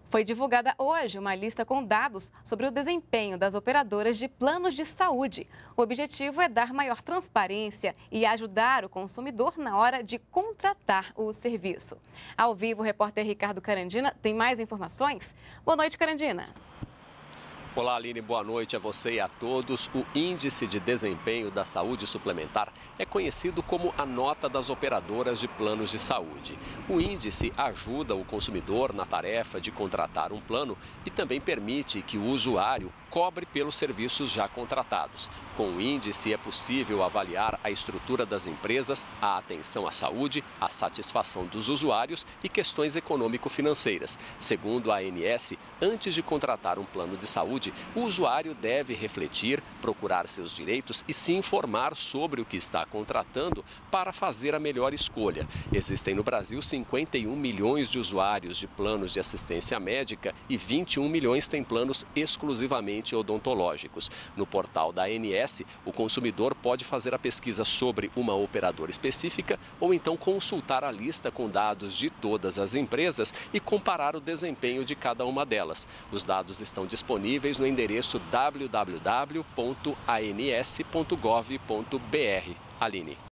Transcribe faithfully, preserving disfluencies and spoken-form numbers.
Foi divulgada hoje uma lista com dados sobre o desempenho das operadoras de planos de saúde. O objetivo é dar maior transparência e ajudar o consumidor na hora de contratar o serviço. Ao vivo, o repórter Ricardo Carandina tem mais informações. Boa noite, Carandina. Olá, Aline, boa noite a você e a todos. O Índice de Desempenho da Saúde Suplementar é conhecido como a nota das operadoras de planos de saúde. O índice ajuda o consumidor na tarefa de contratar um plano e também permite que o usuário cobre pelos serviços já contratados. Com o índice é possível avaliar a estrutura das empresas, a atenção à saúde, a satisfação dos usuários e questões econômico-financeiras. Segundo a A N S, antes de contratar um plano de saúde, o usuário deve refletir, procurar seus direitos e se informar sobre o que está contratando para fazer a melhor escolha. Existem no Brasil cinquenta e um milhões de usuários de planos de assistência médica e vinte e um milhões têm planos exclusivamente odontológicos. No portal da A N S, o consumidor pode fazer a pesquisa sobre uma operadora específica ou então consultar a lista com dados de todas as empresas e comparar o desempenho de cada uma delas. Os dados estão disponíveis no endereço w w w ponto a n s ponto gov ponto b r. Aline.